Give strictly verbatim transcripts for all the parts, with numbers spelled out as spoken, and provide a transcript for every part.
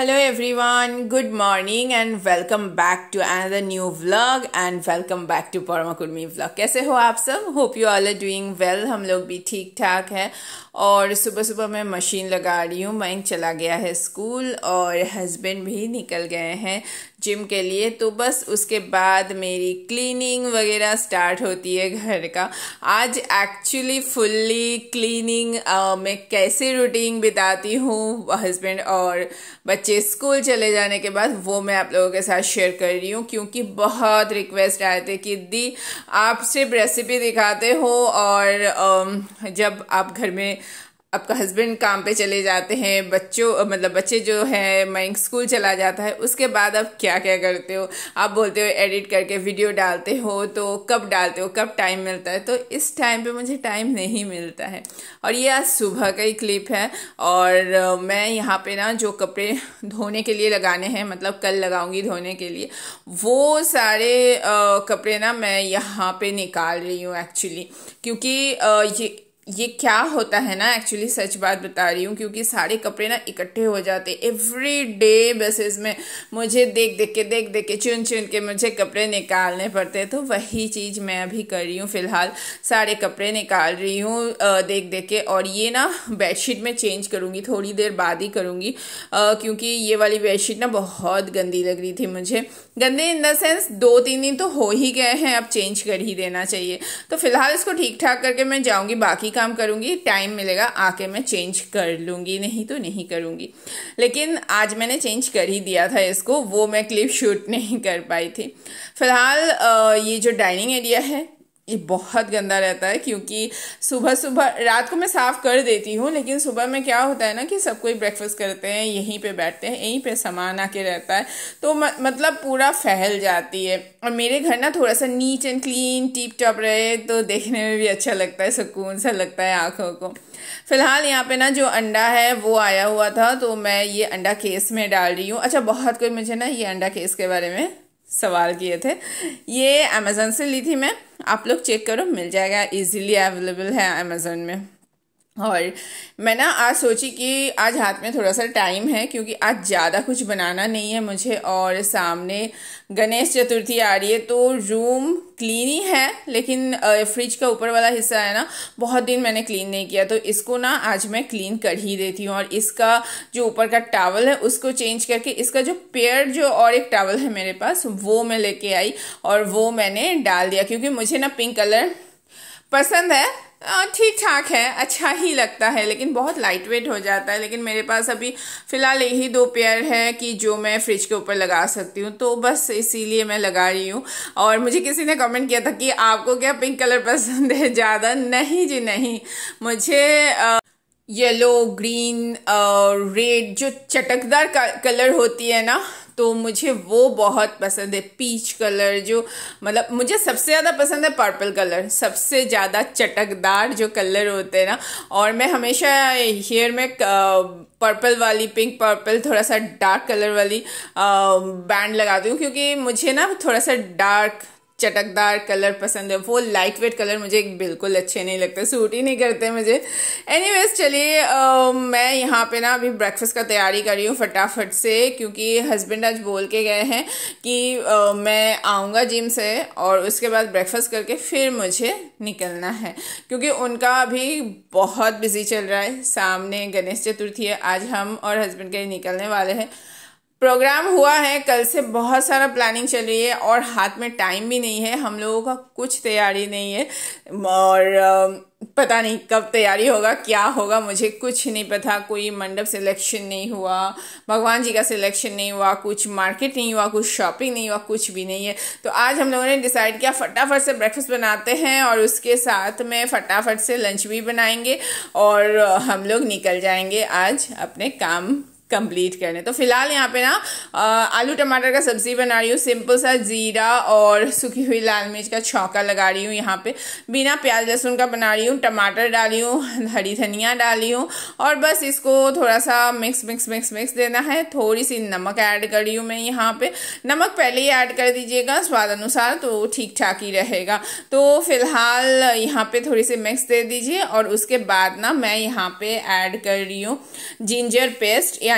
Hello everyone, good morning and welcome back to another new vlog and welcome back to Parma Kurmi vlog। कैसे हो आप सब? Hope you all are doing well। हम लोग भी ठीक ठाक है और सुबह सुबह मैं मशीन लगा रही हूँ। मयंक चला गया है स्कूल और हस्बैंड भी निकल गए हैं जिम के लिए, तो बस उसके बाद मेरी क्लीनिंग वगैरह स्टार्ट होती है घर का। आज एक्चुअली फुल्ली क्लीनिंग मैं कैसे रूटीन बिताती हूँ हस्बैंड और बच्चे स्कूल चले जाने के बाद, वो मैं आप लोगों के साथ शेयर कर रही हूँ क्योंकि बहुत रिक्वेस्ट आए थे कि दी आप सिर्फ रेसिपी दिखाते हो और जब आप घर में आपका हस्बैंड काम पे चले जाते हैं, बच्चों मतलब बच्चे जो है मयंक स्कूल चला जाता है, उसके बाद आप क्या क्या करते हो? आप बोलते हो एडिट करके वीडियो डालते हो, तो कब डालते हो, कब टाइम मिलता है? तो इस टाइम पे मुझे टाइम नहीं मिलता है। और ये आज सुबह का ही क्लिप है और मैं यहाँ पे ना जो कपड़े धोने के लिए लगाने हैं, मतलब कल लगाऊंगी धोने के लिए, वो सारे कपड़े ना मैं यहाँ पे निकाल रही हूँ एक्चुअली। क्योंकि ये ये क्या होता है ना, एक्चुअली सच बात बता रही हूँ, क्योंकि सारे कपड़े ना इकट्ठे हो जाते एवरी डे बेसिस में। मुझे देख देख के देख देख के चुन चुन के मुझे कपड़े निकालने पड़ते हैं, तो वही चीज़ मैं अभी कर रही हूँ। फिलहाल सारे कपड़े निकाल रही हूँ देख देख के। और ये ना बेडशीट में चेंज करूँगी, थोड़ी देर बाद ही करूँगी क्योंकि ये वाली बेडशीट ना बहुत गंदी लग रही थी मुझे। गंदे इन द सेंस दो तीन दिन तो हो ही गए हैं, अब चेंज कर ही देना चाहिए। तो फिलहाल इसको ठीक ठाक करके मैं जाऊँगी, बाकी काम करूंगी, टाइम मिलेगा आके मैं चेंज कर लूंगी, नहीं तो नहीं करूंगी। लेकिन आज मैंने चेंज कर ही दिया था इसको, वो मैं क्लिप शूट नहीं कर पाई थी। फिलहाल ये जो डाइनिंग एरिया है ये बहुत गंदा रहता है क्योंकि सुबह सुबह, रात को मैं साफ कर देती हूँ लेकिन सुबह में क्या होता है ना कि सब कोई ब्रेकफास्ट करते हैं, यहीं पे बैठते हैं, यहीं पे सामान आके रहता है, तो म, मतलब पूरा फैल जाती है। और मेरे घर ना थोड़ा सा neat and clean tip top रहे तो देखने में भी अच्छा लगता है, सुकून सा लगता है आंखों को। फिलहाल यहाँ पे ना जो अंडा है वो आया हुआ था, तो मैं ये अंडा केस में डाल रही हूँ। अच्छा, बहुत कोई मुझे ना ये अंडा केस के बारे में सवाल किए थे। ये अमेज़न से ली थी मैं, आप लोग चेक करो, मिल जाएगा, इजीली अवेलेबल है अमेज़न में। और मैं ना आज सोची कि आज हाथ में थोड़ा सा टाइम है क्योंकि आज ज़्यादा कुछ बनाना नहीं है मुझे और सामने गणेश चतुर्थी आ रही है, तो रूम क्लीन ही है लेकिन फ्रिज का ऊपर वाला हिस्सा है ना, बहुत दिन मैंने क्लीन नहीं किया, तो इसको ना आज मैं क्लीन कर ही देती हूँ। और इसका जो ऊपर का टॉवल है उसको चेंज करके, इसका जो पेयर जो और एक टॉवल है मेरे पास वो मैं लेके आई और वो मैंने डाल दिया क्योंकि मुझे ना पिंक कलर पसंद है, ठीक ठाक है, अच्छा ही लगता है लेकिन बहुत लाइट वेट हो जाता है। लेकिन मेरे पास अभी फ़िलहाल यही दो पेयर है कि जो मैं फ्रिज के ऊपर लगा सकती हूँ, तो बस इसीलिए मैं लगा रही हूँ। और मुझे किसी ने कमेंट किया था कि आपको क्या पिंक कलर पसंद है ज़्यादा? नहीं जी नहीं, मुझे येलो, ग्रीन, रेड जो चटकदार कलर होती है ना, तो मुझे वो बहुत पसंद है। पीच कलर जो, मतलब मुझे सबसे ज़्यादा पसंद है पर्पल कलर, सबसे ज़्यादा चटकदार जो कलर होते हैं ना। और मैं हमेशा हेयर में पर्पल वाली, पिंक पर्पल, थोड़ा सा डार्क कलर वाली बैंड लगाती हूँ क्योंकि मुझे ना थोड़ा सा डार्क चटकदार कलर पसंद है। वो लाइट वेट कलर मुझे बिल्कुल अच्छे नहीं लगते, सूट ही नहीं करते मुझे। एनीवेज चलिए, मैं यहाँ पे ना अभी ब्रेकफास्ट का तैयारी कर रही हूँ फटाफट से क्योंकि हस्बैंड आज बोल के गए हैं कि आ, मैं आऊँगा जिम से और उसके बाद ब्रेकफास्ट करके फिर मुझे निकलना है क्योंकि उनका अभी बहुत बिजी चल रहा है। सामने गणेश चतुर्थी है, आज हम और हस्बैंड के निकलने वाले हैं। प्रोग्राम हुआ है, कल से बहुत सारा प्लानिंग चल रही है और हाथ में टाइम भी नहीं है, हम लोगों का कुछ तैयारी नहीं है और पता नहीं कब तैयारी होगा, क्या होगा, मुझे कुछ नहीं पता। कोई मंडप सिलेक्शन नहीं हुआ, भगवान जी का सिलेक्शन नहीं हुआ, कुछ मार्केट नहीं हुआ, कुछ शॉपिंग नहीं हुआ, कुछ भी नहीं है। तो आज हम लोगों ने डिसाइड किया फटाफट से ब्रेकफास्ट बनाते हैं और उसके साथ में फटाफट से लंच भी बनाएंगे और हम लोग निकल जाएंगे आज अपने काम कंप्लीट करने। तो फिलहाल यहाँ पे ना आलू टमाटर का सब्जी बना रही हूँ, सिंपल सा जीरा और सूखी हुई लाल मिर्च का छौंका लगा रही हूँ। यहाँ पे बिना प्याज लहसुन का बना रही हूँ, टमाटर डाली हूँ, हरी धनिया डाली हूँ और बस इसको थोड़ा सा मिक्स मिक्स मिक्स मिक्स देना है। थोड़ी सी नमक ऐड कर रही हूँ मैं यहाँ पे, नमक पहले ही ऐड कर दीजिएगा स्वाद अनुसार तो ठीक ठाक ही रहेगा। तो फिलहाल यहाँ पे थोड़ी सी मिक्स दे दीजिए और उसके बाद ना मैं यहाँ पे ऐड कर रही हूँ जिंजर पेस्ट, यानी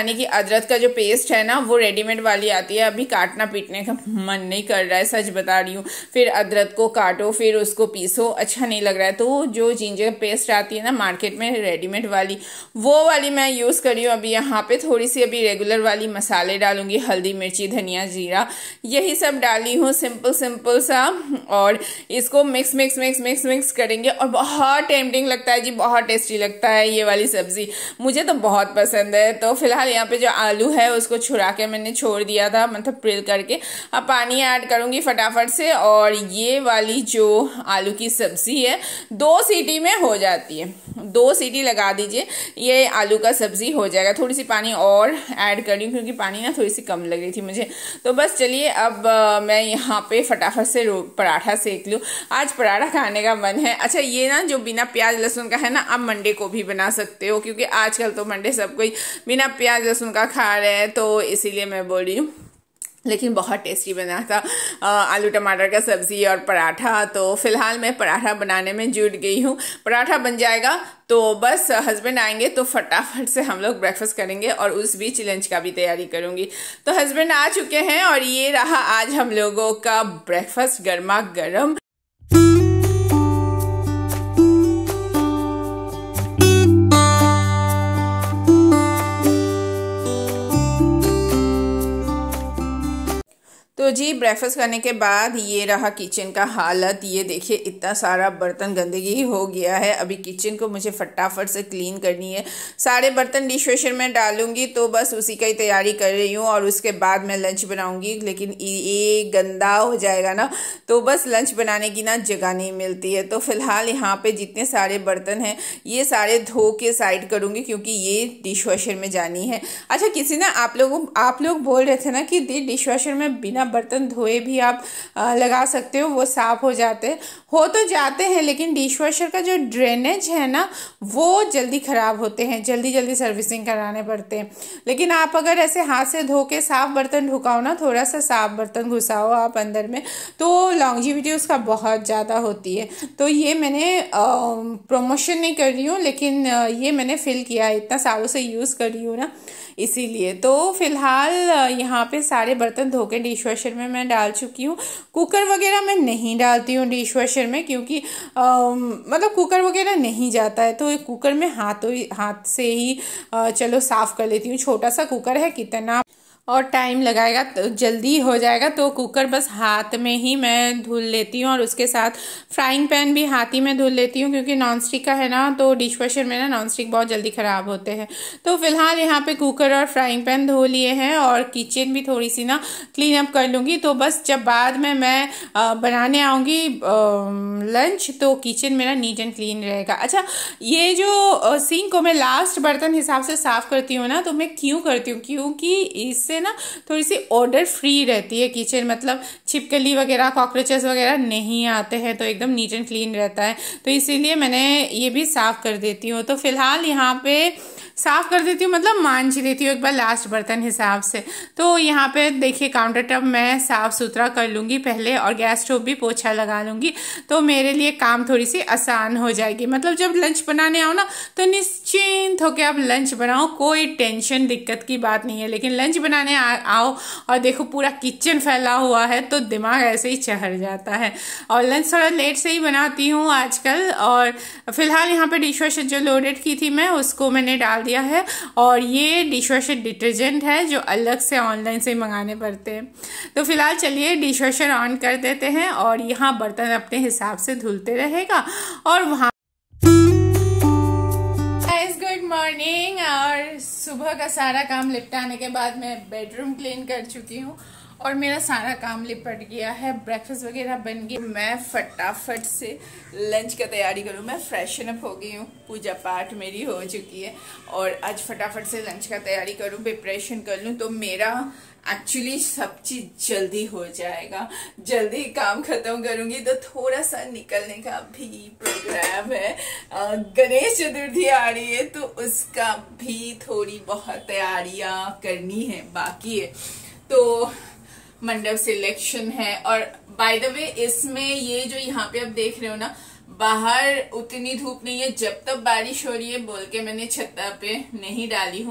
यानी कि अदरक का जो पेस्ट है ना वो रेडीमेड वाली आती है, अभी काटना पीटने का मन नहीं कर रहा है, सच बता रही हूँ। फिर अदरक को काटो फिर उसको पीसो, अच्छा नहीं लग रहा है। तो जो जिंजर पेस्ट आती है ना मार्केट में रेडीमेड वाली, वो वाली मैं यूज़ कर रही हूँ। अभी यहाँ पे थोड़ी सी अभी रेगुलर वाली मसाले डालूंगी, हल्दी मिर्ची धनिया जीरा यही सब डाली हूँ, सिंपल सिंपल सा। और इसको mix mix mix mix mix करेंगे और बहुत टेम्पटिंग लगता है जी, बहुत टेस्टी लगता है ये वाली सब्जी, मुझे तो बहुत पसंद है। तो फिलहाल यहाँ पे जो आलू है उसको छुड़ा के मैंने छोड़ दिया था, मतलब प्रिल करके। अब पानी ऐड करूंगी फटाफट से, और ये वाली जो आलू की सब्जी है दो सीटी में हो जाती है, दो सीटी लगा दीजिए, ये आलू का सब्जी हो जाएगा। थोड़ी सी पानी और ऐड कर रही हूँ क्योंकि पानी ना थोड़ी सी कम लग रही थी मुझे। तो बस चलिए अब आ, मैं यहाँ पे फटाफट से पराठा सेक लूँ, आज पराठा खाने का मन है। अच्छा ये ना जो बिना प्याज लहसुन का है ना, आप मंडे को भी बना सकते हो, क्योंकि आजकल तो मंडे सब कोई बिना प्याज लहसुन का खा रहे हैं, तो इसीलिए मैं बोल रही हूँ। लेकिन बहुत टेस्टी बना था आलू टमाटर का सब्जी और पराठा। तो फिलहाल मैं पराठा बनाने में जुट गई हूँ। पराठा बन जाएगा तो बस हस्बैंड आएंगे तो फटाफट से हम लोग ब्रेकफास्ट करेंगे, और उस बीच लंच का भी तैयारी करूँगी। तो हस्बैंड आ चुके हैं और ये रहा आज हम लोगों का ब्रेकफास्ट, गर्मा गर्म। तो जी ब्रेकफास्ट करने के बाद ये रहा किचन का हालत, ये देखिए इतना सारा बर्तन गंदगी हो गया है। अभी किचन को मुझे फटाफट से क्लीन करनी है, सारे बर्तन डिश वॉशर में डालूंगी, तो बस उसी का ही तैयारी कर रही हूँ। और उसके बाद मैं लंच बनाऊंगी, लेकिन ये गंदा हो जाएगा ना तो बस लंच बनाने की ना जगह नहीं मिलती है। तो फिलहाल यहाँ पे जितने सारे बर्तन हैं ये सारे धो के साइड करूँगी, क्योंकि ये डिश वॉशर में जानी है। अच्छा किसी ना आप लोग आप लोग बोल रहे थे ना कि डिश वॉशर में बिना बर्तन धोए भी आप आ, लगा सकते हो, वो साफ हो जाते हो तो जाते हैं, लेकिन डिश वॉशर का जो ड्रेनेज है ना वो जल्दी खराब होते हैं, जल्दी जल्दी सर्विसिंग कराने पड़ते हैं। लेकिन आप अगर ऐसे हाथ से धो के साफ बर्तन ढुकाओ ना, थोड़ा सा साफ बर्तन घुसाओ आप अंदर में, तो लॉन्जिविटी उसका बहुत ज़्यादा होती है। तो ये मैंने प्रमोशन नहीं कर रही हूँ, लेकिन आ, ये मैंने फिल किया है, इतना सालों से यूज़ कर रही हूँ ना इसीलिए। तो फिलहाल यहाँ पे सारे बर्तन धो के डिश वॉशर में मैं डाल चुकी हूँ। कुकर वगैरह मैं नहीं डालती हूँ डिश वॉशर में, क्योंकि आ, मतलब कुकर वगैरह नहीं जाता है, तो कुकर में हाथों हाथ से ही आ, चलो साफ कर लेती हूँ। छोटा सा कुकर है, कितना और टाइम लगाएगा, तो जल्दी हो जाएगा। तो कुकर बस हाथ में ही मैं धुल लेती हूँ, और उसके साथ फ्राइंग पैन भी हाथ ही में धुल लेती हूँ, क्योंकि नॉन स्टिक का है ना, तो डिश वॉशर में ना नॉन स्टिक बहुत जल्दी ख़राब होते हैं। तो फिलहाल यहाँ पे कुकर और फ्राइंग पैन धो लिए हैं, और किचन भी थोड़ी सी ना क्लीन अप कर लूँगी। तो बस जब बाद में मैं आ, बनाने आऊँगी लंच, तो किचन मेरा नीट एंड क्लीन रहेगा। अच्छा ये जो सिंक को मैं लास्ट बर्तन हिसाब से साफ़ करती हूँ ना, तो मैं क्यों करती हूँ, क्योंकि इससे ना थोड़ी सी ऑर्डर फ्री रहती है किचन, मतलब छिपकली वगैरह कॉकरोचेस वगैरह नहीं आते हैं, तो एकदम नीट एंड क्लीन रहता है। तो इसीलिए मैंने ये भी साफ कर देती हूँ। तो फिलहाल यहाँ पे साफ कर देती हूँ, मतलब मांझ देती हूँ एक बार लास्ट बर्तन हिसाब से। तो यहाँ पे देखिए काउंटर टॉप मैं साफ सुथरा कर लूँगी पहले, और गैस स्टोव भी पोछा लगा लूँगी, तो मेरे लिए काम थोड़ी सी आसान हो जाएगी। मतलब जब लंच बनाने आओ ना तो निश्चिंत होकर आप लंच बनाओ, कोई टेंशन दिक्कत की बात नहीं है। लेकिन लंच बनाने आओ और देखो पूरा किचन फैला हुआ है, तो दिमाग ऐसे ही चढ़ जाता है। और लंच थोड़ा लेट से ही बनाती हूँ आजकल। और फिलहाल यहाँ पे डिश वॉशर जो लोडेड की थी मैं, उसको मैंने डाल दिया है। और ये डिश वॉशर डिटर्जेंट है जो अलग से ऑनलाइन से मंगाने पड़ते हैं। तो फिलहाल चलिए डिश वॉशर ऑन कर देते हैं, और यहाँ बर्तन अपने हिसाब से धुलते रहेगा। और वहाँ गुड मॉर्निंग, और सुबह का सारा काम निपटाने के बाद मैं बेडरूम क्लीन कर चुकी हूँ, और मेरा सारा काम निपट गया है, ब्रेकफास्ट वगैरह बन गया। मैं फटाफट से लंच का तैयारी करूँ। मैं फ्रेशन अप हो गई हूँ, पूजा पाठ मेरी हो चुकी है, और आज फटाफट से लंच का तैयारी करूँ, प्रिपरेशन कर लूँ, तो मेरा एक्चुअली सब चीज जल्दी हो जाएगा, जल्दी काम खत्म करूंगी। तो थोड़ा सा निकलने का भी प्रोग्राम है, गणेश चतुर्थी आ रही है, तो उसका भी थोड़ी बहुत तैयारियां करनी है, बाकी है। तो मंडप सिलेक्शन है, और बाय द वे इसमें ये जो यहाँ पे आप देख रहे हो ना, बाहर उतनी धूप नहीं है, जब तक बारिश हो रही है बोल के मैंने छत्ता पे नहीं डाली हूँ।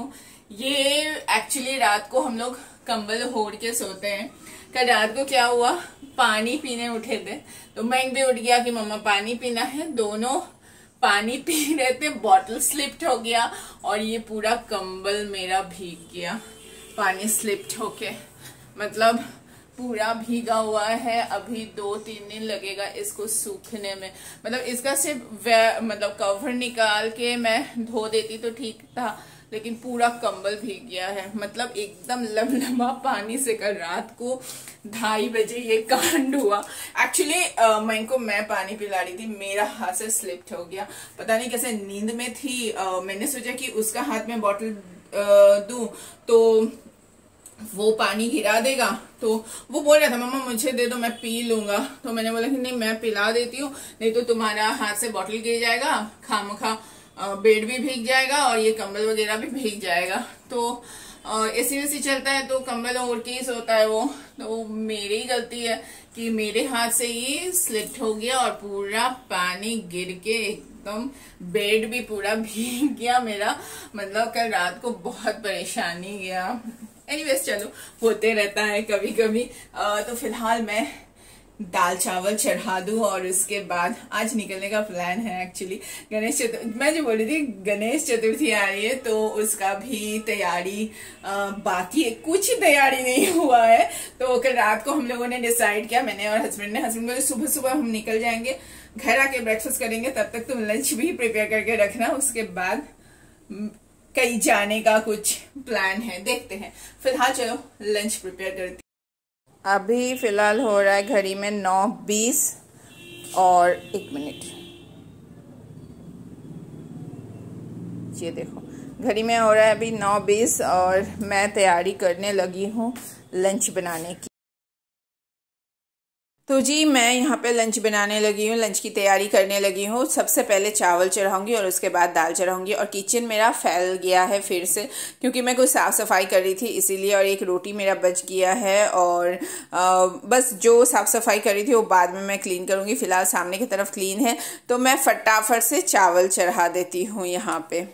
ये एक्चुअली रात को हम लोग कंबल ओढ़ के सोते हैं। कल रात को क्या हुआ, पानी पीने उठे थे तो मैं भी उठ गया कि मम्मा पानी पीना है। दोनों पानी पी रहे थे, बॉटल स्लिप्ड हो गया और ये पूरा कंबल मेरा भीग गया पानी स्लिप्ड होके। मतलब पूरा भीगा हुआ है। अभी दो तीन दिन लगेगा इसको सूखने में। मतलब इसका सिर्फ मतलब कवर निकाल के मैं धो देती तो ठीक था, लेकिन पूरा कंबल भीग गया है। मतलब एकदम लमलमा पानी से कल रात को ढाई बजे ये कांड हुआ। एक्चुअली मैं को मैं पानी पिला रही थी, मेरा हाथ से स्लिप्ड हो गया। पता नहीं कैसे नींद में थी, uh, मैंने सोचा कि उसका हाथ में बॉटल uh, दूं तो वो पानी गिरा देगा। तो वो बोल रहा था मम्मा मुझे दे दो मैं पी लूंगा। तो मैंने बोला कि नहीं मैं पिला देती हूँ, नहीं तो तुम्हारा हाथ से बॉटल गिर जाएगा, खामखा बेड भी भीग जाएगा और ये कंबल वगैरह भी भीग जाएगा। तो एसी वैसी चलता है तो कंबल ओढ़ के ही सोता है वो। तो मेरी गलती है कि मेरे हाथ से ये स्लिप हो गया और पूरा पानी गिर के एकदम बेड भी पूरा भीग गया मेरा। मतलब कल रात को बहुत परेशानी गया। एनीवेज चलो होते रहता है कभी कभी। तो फिलहाल मैं दाल चावल चढ़ा दूं और उसके बाद आज निकलने का प्लान है। एक्चुअली गणेश चतुर्थी, मैं जो बोल रही थी गणेश चतुर्थी आ रही है तो उसका भी तैयारी बाकी है, कुछ तैयारी नहीं हुआ है। तो कल रात को हम लोगों ने डिसाइड किया, मैंने और हस्बैंड ने, हस्बैंड बोले सुबह सुबह हम निकल जाएंगे, घर आके ब्रेकफास्ट करेंगे, तब तक तुम लंच भी प्रिपेयर करके रखना, उसके बाद कहीं जाने का कुछ प्लान है, देखते हैं। फिलहाल चलो लंच प्रिपेयर करती। अभी फिलहाल हो रहा है घड़ी में नौ बीस और एक मिनट, ये देखो घड़ी में हो रहा है अभी नौ बीस और मैं तैयारी करने लगी हूँ लंच बनाने की। तो जी मैं यहाँ पे लंच बनाने लगी हूँ, लंच की तैयारी करने लगी हूँ। सबसे पहले चावल चढ़ाऊंगी और उसके बाद दाल चढ़ाऊंगी। और किचन मेरा फैल गया है फिर से, क्योंकि मैं कुछ साफ़ सफाई कर रही थी इसीलिए। और एक रोटी मेरा बच गया है और आ, बस जो साफ़ सफाई कर रही थी वो बाद में मैं क्लीन करूँगी। फिलहाल सामने की तरफ क्लीन है तो मैं फटाफट से चावल चढ़ा देती हूँ यहाँ पे।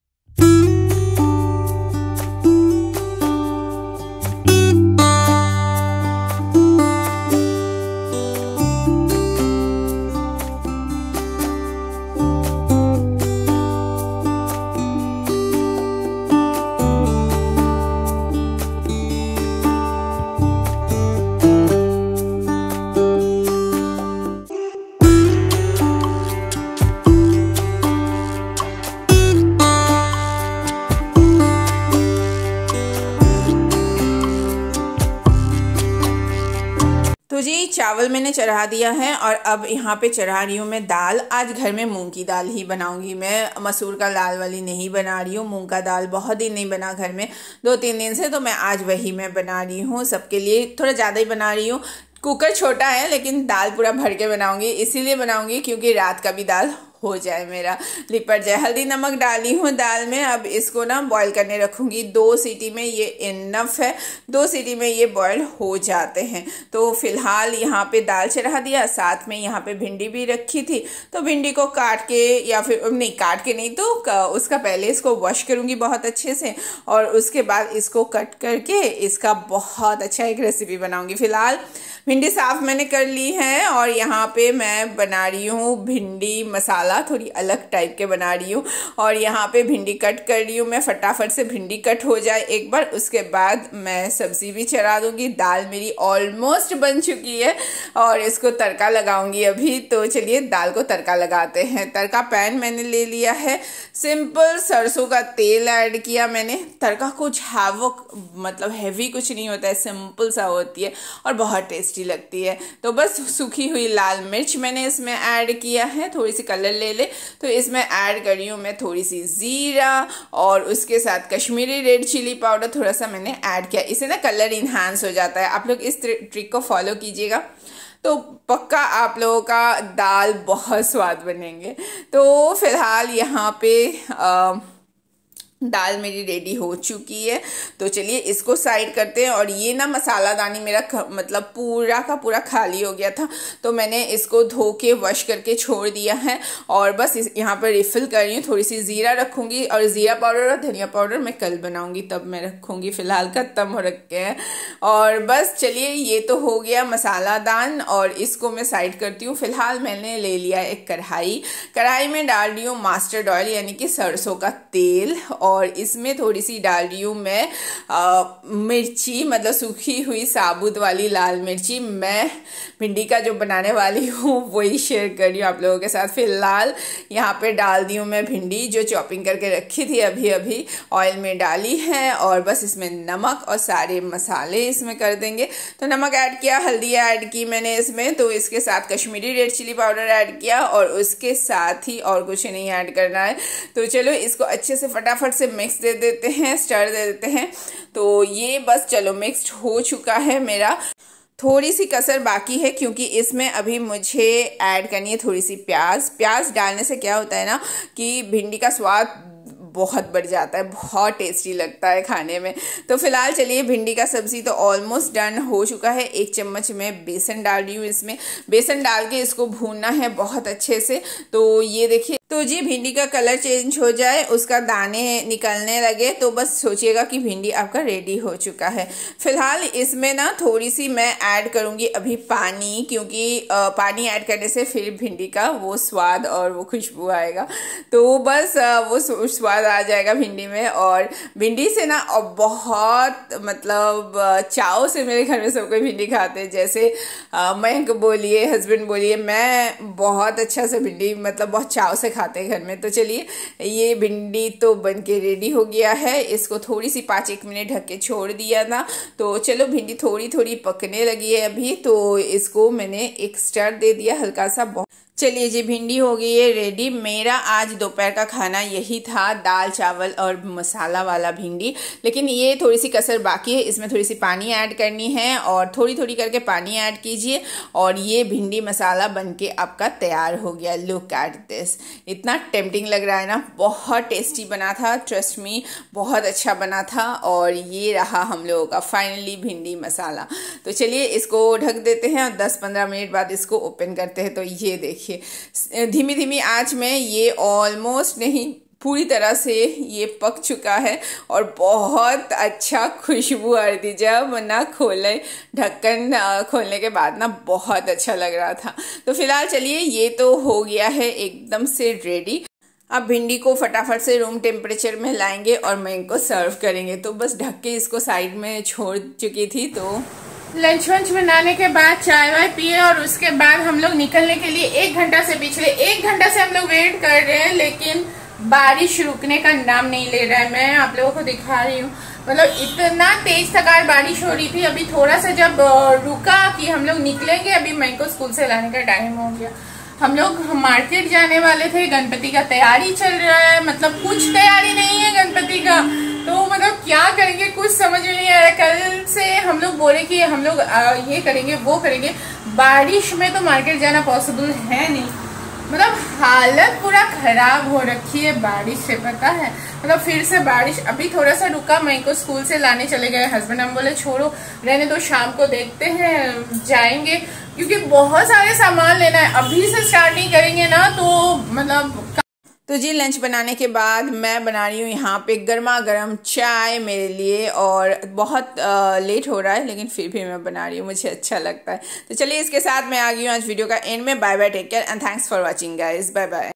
तो जी चावल मैंने चढ़ा दिया है और अब यहाँ पे चढ़ा रही हूँ मैं दाल। आज घर में मूंग की दाल ही बनाऊंगी मैं, मसूर का दाल वाली नहीं बना रही हूँ। मूंग का दाल बहुत दिन नहीं बना घर में, दो तीन दिन से, तो मैं आज वही मैं बना रही हूँ सबके लिए। थोड़ा ज़्यादा ही बना रही हूँ, कुकर छोटा है लेकिन दाल पूरा भर के बनाऊंगी। इसीलिए बनाऊंगी क्योंकि रात का भी दाल हो जाए, मेरा लिपट जाए। हल्दी नमक डाली हूँ दाल में। अब इसको ना बॉईल करने रखूँगी, दो सीटी में ये इनफ है, दो सीटी में ये बॉईल हो जाते हैं। तो फिलहाल यहाँ पे दाल चढ़ा दिया, साथ में यहाँ पे भिंडी भी रखी थी। तो भिंडी को काट के, या फिर नहीं काट के नहीं तो उसका पहले इसको वॉश करूँगी बहुत अच्छे से और उसके बाद इसको कट करके इसका बहुत अच्छा एक रेसिपी बनाऊँगी। फिलहाल भिंडी साफ मैंने कर ली है और यहाँ पे मैं बना रही हूँ भिंडी मसाला, थोड़ी अलग टाइप के बना रही हूँ। और यहाँ पे भिंडी कट कर रही हूँ मैं, फटाफट से भिंडी कट हो जाए एक बार, उसके बाद मैं सब्जी भी चढ़ा दूँगी। दाल मेरी ऑलमोस्ट बन चुकी है और इसको तड़का लगाऊंगी अभी। तो चलिए दाल को तड़का लगाते हैं। तड़का पैन मैंने ले लिया है, सिंपल सरसों का तेल ऐड किया मैंने। तड़का कुछ हैवक मतलब हैवी कुछ नहीं होता है, सिंपल सा होती है और बहुत टेस्टी लगती है। तो बस सूखी हुई लाल मिर्च मैंने इसमें ऐड किया है, थोड़ी सी कलर ले ले तो इसमें ऐड कर रही हूँ मैं थोड़ी सी जीरा और उसके साथ कश्मीरी रेड चिली पाउडर थोड़ा सा मैंने ऐड किया। इससे ना कलर इन्हांस हो जाता है। आप लोग इस ट्रिक को फॉलो कीजिएगा तो पक्का आप लोगों का दाल बहुत स्वाद बनेंगे। तो फिलहाल यहाँ पे आ, दाल मेरी रेडी हो चुकी है। तो चलिए इसको साइड करते हैं। और ये ना मसालादानी मेरा मतलब पूरा का पूरा खाली हो गया था, तो मैंने इसको धो के वॉश करके छोड़ दिया है। और बस इस यहाँ पर रिफिल कर रही हूँ। थोड़ी सी ज़ीरा रखूँगी, और ज़ीरा पाउडर और धनिया पाउडर मैं कल बनाऊँगी तब मैं रखूँगी, फ़िलहाल खत्म हो रखे हैं। और बस चलिए ये तो हो गया मसालादान, और इसको मैं साइड करती हूँ। फ़िलहाल मैंने ले लिया एक कढ़ाई। कढ़ाई में डाल रही हूँ मस्टर्ड ऑयल यानी कि सरसों का तेल, और इसमें थोड़ी सी डाल रही हूँ मैं आ, मिर्ची, मतलब सूखी हुई साबुत वाली लाल मिर्ची। मैं भिंडी का जो बनाने वाली हूँ वही शेयर कर रही हूँ आप लोगों के साथ। फिलहाल यहाँ पे डाल दी हूँ मैं भिंडी जो चॉपिंग करके रखी थी, अभी अभी ऑयल में डाली है। और बस इसमें नमक और सारे मसाले इसमें कर देंगे। तो नमक ऐड किया, हल्दी ऐड की मैंने इसमें, तो इसके साथ Kashmiri red chilli powder add किया, और उसके साथ ही और कुछ नहीं ऐड करना है। तो चलो इसको अच्छे से फटाफट से मिक्स दे देते हैं, स्टर दे देते हैं। तो ये बस चलो मिक्स्ड हो चुका है मेरा। थोड़ी सी कसर बाकी है क्योंकि इसमें अभी मुझे ऐड करनी है थोड़ी सी प्याज। प्याज डालने से क्या होता है ना कि भिंडी का स्वाद बहुत बढ़ जाता है, बहुत टेस्टी लगता है खाने में। तो फिलहाल चलिए भिंडी का सब्जी तो ऑलमोस्ट डन हो चुका है। एक चम्मच में बेसन डाल रही हूँ इसमें। बेसन डाल के इसको भूनना है बहुत अच्छे से। तो ये देखिए, तो जी भिंडी का कलर चेंज हो जाए, उसका दाने निकलने लगे, तो बस सोचिएगा कि भिंडी आपका रेडी हो चुका है। फिलहाल इसमें ना थोड़ी सी मैं ऐड करूँगी अभी पानी, क्योंकि पानी ऐड करने से फिर भिंडी का वो स्वाद और वो खुशबू आएगा। तो बस वो स्वाद आ जाएगा भिंडी में। और भिंडी से ना और बहुत मतलब चाव से मेरे घर में सब कोई भिंडी खाते हैं। जैसे मैं बोलिए, हस्बैंड बोलिए, मैं बहुत अच्छा से भिंडी मतलब बहुत चाव से खाते हैं घर में। तो चलिए ये भिंडी तो बनके रेडी हो गया है। इसको थोड़ी सी पाँच एक मिनट ढक के छोड़ दिया था। तो चलो भिंडी थोड़ी थोड़ी पकने लगी है अभी, तो इसको मैंने एक स्टर दे दिया हल्का सा। चलिए जी भिंडी हो गई है रेडी। मेरा आज दोपहर का खाना यही था, दाल चावल और मसाला वाला भिंडी। लेकिन ये थोड़ी सी कसर बाकी है, इसमें थोड़ी सी पानी ऐड करनी है, और थोड़ी थोड़ी करके पानी ऐड कीजिए। और ये भिंडी मसाला बनके आपका तैयार हो गया। लुक एट दिस, इतना टेम्पटिंग लग रहा है ना, बहुत टेस्टी बना था, ट्रस्ट मी बहुत अच्छा बना था। और ये रहा हम लोगों का फाइनली भिंडी मसाला। तो चलिए इसको ढक देते हैं और दस पंद्रह मिनट बाद इसको ओपन करते हैं। तो ये देखिए धीमी धीमी आंच में ये ऑलमोस्ट नहीं पूरी तरह से ये पक चुका है, और बहुत अच्छा खुशबू आ रही थी जब ना खोले, ढक्कन खोलने के बाद ना बहुत अच्छा लग रहा था। तो फिलहाल चलिए ये तो हो गया है एकदम से रेडी। अब भिंडी को फटाफट से रूम टेम्परेचर में लाएंगे और मैं इनको सर्व करेंगे। तो बस ढक के इसको साइड में छोड़ चुकी थी। तो लंच वंच बनाने के बाद चाय वाय पिए, और उसके बाद हम लोग निकलने के लिए एक घंटा से पिछले एक घंटा से हम लोग वेट कर रहे हैं, लेकिन बारिश रुकने का नाम नहीं ले रहा है। मैं आप लोगों को दिखा रही हूँ, मतलब इतना तेज तकार बारिश हो रही थी। अभी थोड़ा सा जब रुका कि हम लोग निकलेंगे, अभी मैं को स्कूल से लाने का टाइम हो गया। हम लोग मार्केट जाने वाले थे, गणपति का तैयारी चल रहा है, मतलब कुछ तैयारी नहीं है गणपति का, तो मतलब क्या करेंगे कुछ समझ में नहीं आ रहा। कल से हम लोग बोले कि हम लोग ये करेंगे वो करेंगे, बारिश में तो मार्केट जाना पॉसिबल है नहीं। मतलब हालत पूरा खराब हो रखी है बारिश से, पता है। मतलब फिर से बारिश, अभी थोड़ा सा रुका, मैं को स्कूल से लाने चले गए। हस्बैंड हम बोले छोड़ो रहने दो, शाम को देखते हैं जाएंगे, क्योंकि बहुत सारे सामान लेना है। अभी से स्टार्ट नहीं करेंगे ना तो मतलब। तो जी लंच बनाने के बाद मैं बना रही हूँ यहाँ पे गर्मा गर्म चाय मेरे लिए, और बहुत आ, लेट हो रहा है लेकिन फिर भी मैं बना रही हूँ, मुझे अच्छा लगता है। तो चलिए इसके साथ मैं आ गई हूँ आज वीडियो का एंड में। Bye bye, take care and thanks for watching guys, bye bye.